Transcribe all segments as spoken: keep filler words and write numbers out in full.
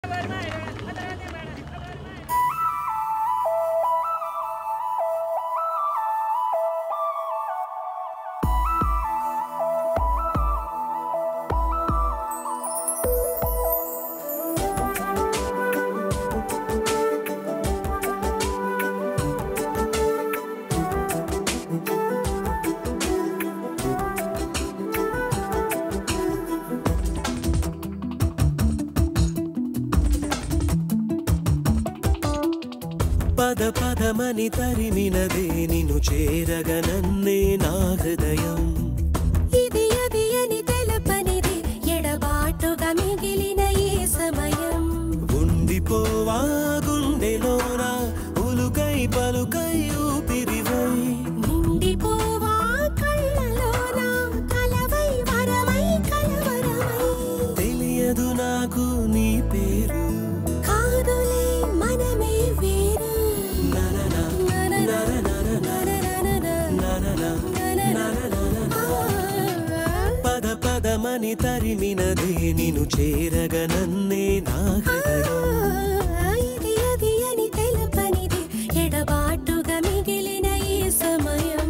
పద పదమని తరిమినదే నిన్ను చేరగా నన్నే నా హృదయం ఇది అది అని తెలపనిది ఎడబాటుగా మిగిలిన ఈ సమయం ఉండిపోవా గుండెలోన ఉలుకై పలుకై ఊపిరివై నిండిపోవా కళ్ళలోన కలవై వరమై కలవరమై తెలియదు నాకు నీ పేరు కాదులే మనమే వేరు పద పదమని తరిమినదే నిన్ను చేరగా నన్నే నా హృదయం ఇది అది అని తెలపనిది ఎడబాటుగా మిగిలిన ఈ సమయం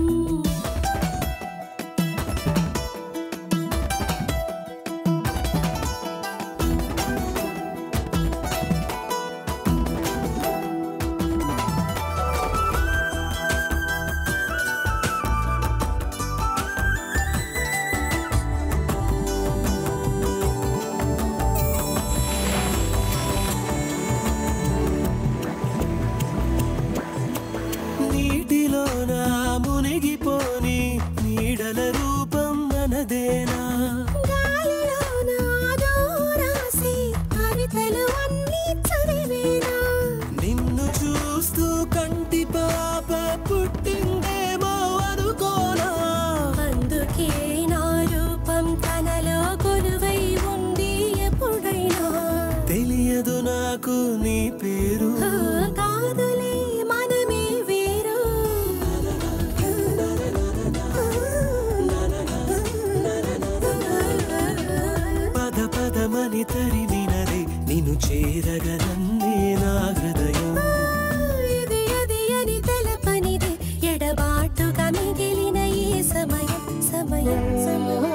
నీటిలోన మునిగిపోని నీడల రూపం మనదేనా గాలిలోన దూరాసి కవితలు అన్నీ చదివేనా నిన్ను చూస్తూ కంటి పాప పుట్టిందేమో అనుకోనా అందుకే నా రూపం తనలో కొలువై ఉంది ఎప్పుడైనా తెలియదు నాకు నీ పేరు ఆ, కాదులే మనమే వేరు పద పదమని తరిమినదే నిన్ను చేరగా నన్నే నా హృదయం ఇది అది అని తెలపనిది ఎడబాటుగా మిగిలిన ఈ సమయం సమయం సమయం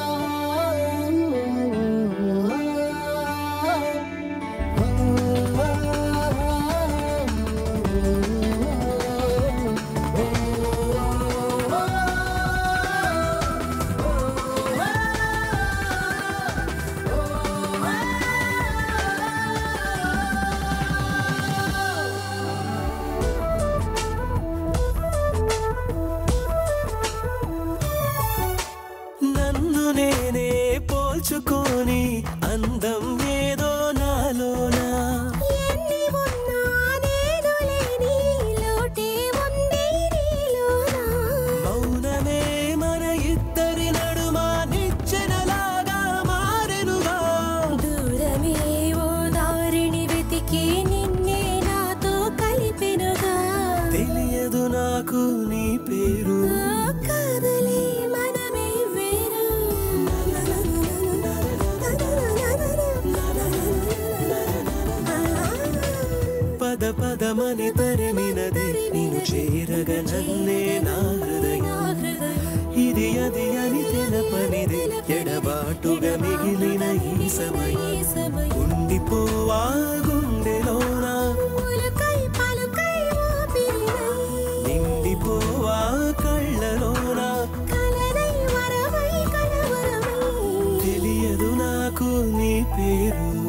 నన్ను నేనే పోల్చుకొని అందం ఏదో నాలోనా ఎన్ని ఉన్నా నేను లేని లోటే ఉంది నీలోనా మౌనమే మన ఇద్దరి నడుమ నిచ్చెనలాగా మారెనుగా దూరమే ఓ దారిని వెతికి నిన్నే నాతో కలిపెనుగా తెలియదు నాకు నీ పేరు ఆ, కాదులే మనమే వేరు పద పదమని తరిమినదే నిన్ను చేరగా నన్నే నా హృదయం ఇది అది అని తెలపనిదే ఎడబాటుగా మిగిలిన ఈ సమయం ఉండిపోవా గుండెలోన ఉలుకై పలుకై ఊపిరినై నిండిపోవా కళ్ళలోన కలనై వరమై కలవరమై తెలియదు నాకు నీ పేరు